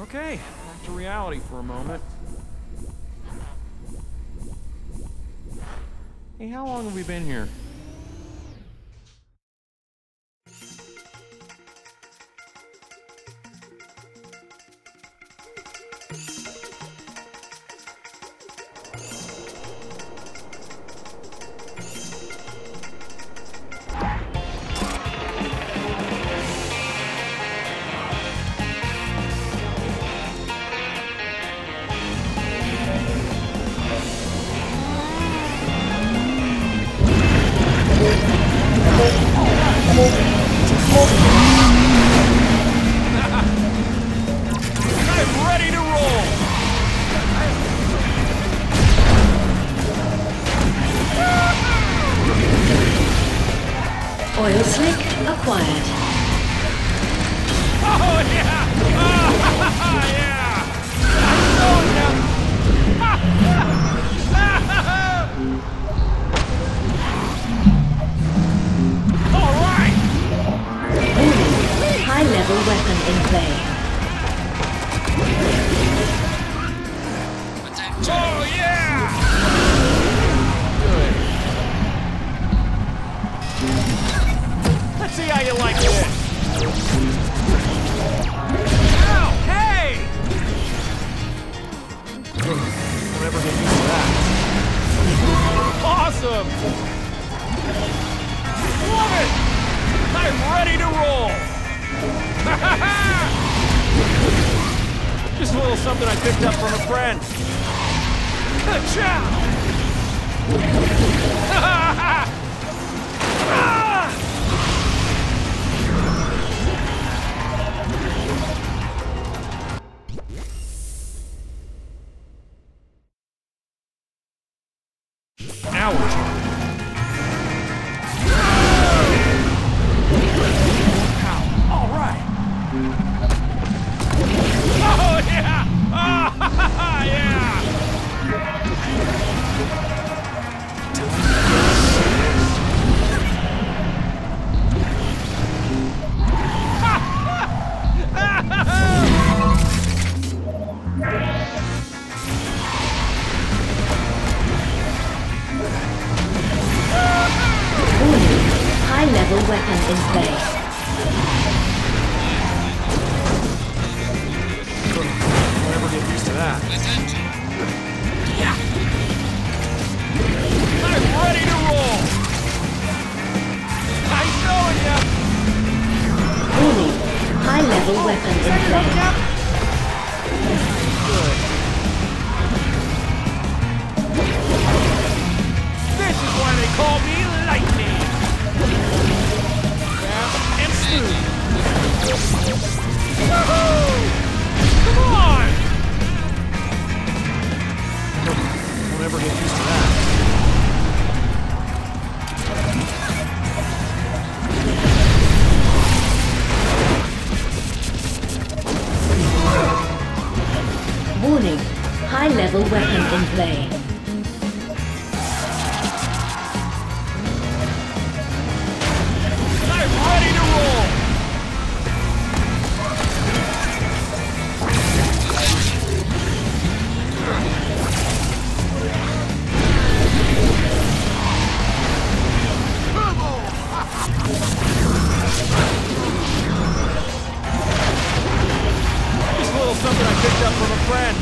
Okay, back to reality for a moment. Hey, how long have we been here? I'm ready to roll! Oil slick acquired. Oh yeah! Oh, yeah! I'm going now! All right! Warning, high-level weapon in play. Oh yeah! Good. Let's see how you like this. Ow! Hey! Don't ever get used to that. Awesome! Love it! I'm ready to roll! Just a little something I picked up from a friend. Ka-chow! Now we're talking. All right. Oh yeah! Oh yeah! Warning, high-level weapon in play. Don't ever get used to that. Yeah! I'm ready to roll! I'm showing ya! Warning, high-level weapon in play. Good. This is why they call me Lightning! Fast and smooth! Woohoo! Come on! Don't ever get used to that. Warning, high-level weapon in play. I'm ready to roll! Just a little something I picked up from a friend.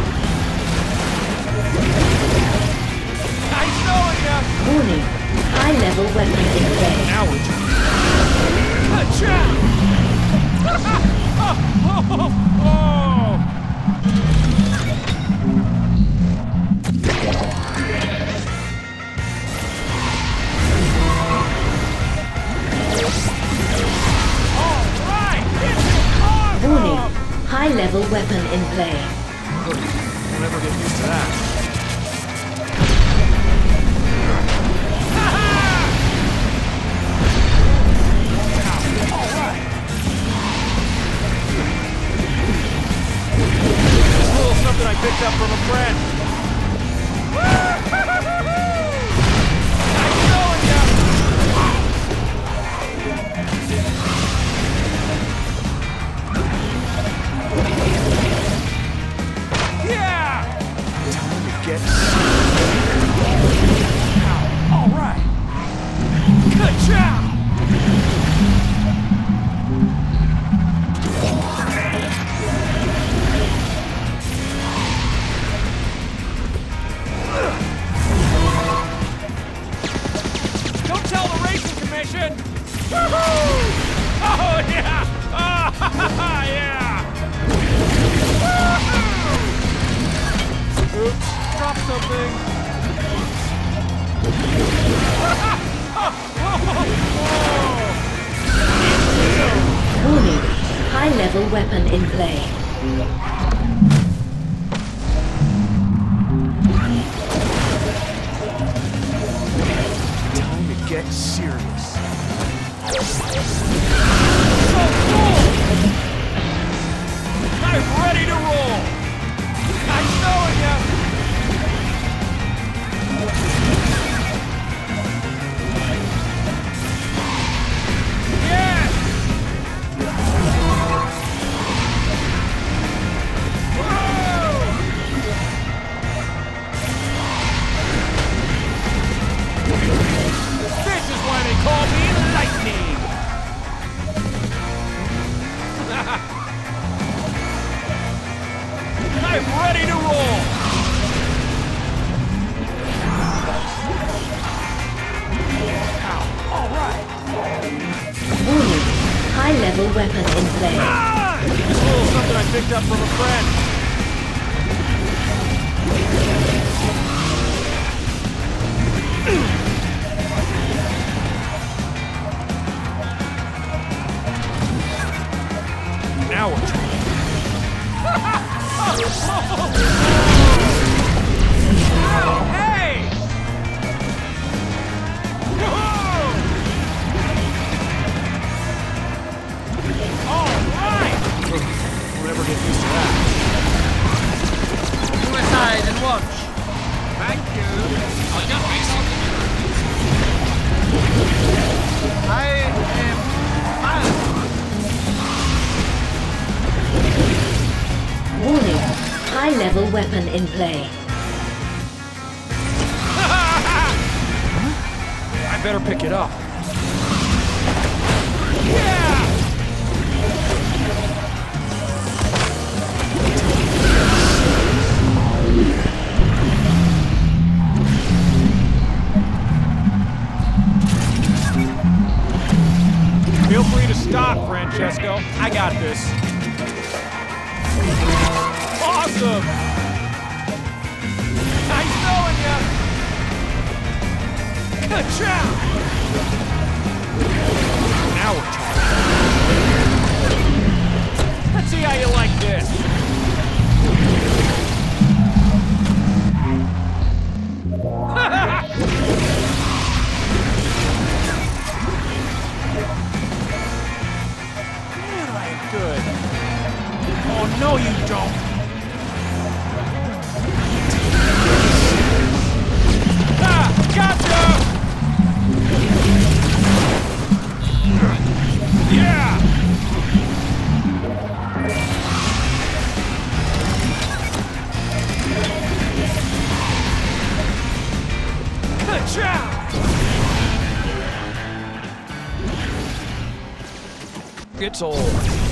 I'm showing ya! Warning, high-level weapon in play. Now we're Ka-chow! All right! This is awesome! Warning, high-level weapon in play. We'll never get used to that. All right! Just a little something I picked up from a friend. I'm showing ya! High-level weapon in play. Time to get serious. So cool! I'm ready to roll! I'm showing ya! Yes! Whoa! This is why they call me Lightning! I'm ready to roll! Ow, all right! Warning. High-level weapon in play. Ah! This little something I picked up from a friend. Now we're talking. Oh, hey! Whoa! All right! We'll never get used to that. Suicide and watch. Thank you. I'll just be I am fine. Warning. High-level weapon in play. I better pick it up. Yeah! Feel free to stop, Francesco. I got this. Awesome! Nice knowing ya! Ka-chow! Now we're talking. Let's see how you like this. Man, I am good. Oh, no you don't. Ah, gotcha! Yeah! Ka-chow! It's old.